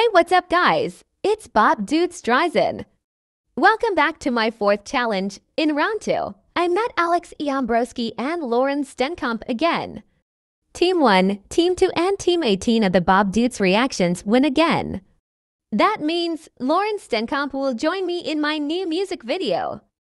Hey, what's up, guys? It's Duits Dreizehn. Welcome back to my fourth challenge. In round 2, I met Iambroszki and Lourens Steenkamp again. Team 1, Team 2, and Team 18 of the BobDuitsReactions win again. That means Lourens Steenkamp will join me in my new music video.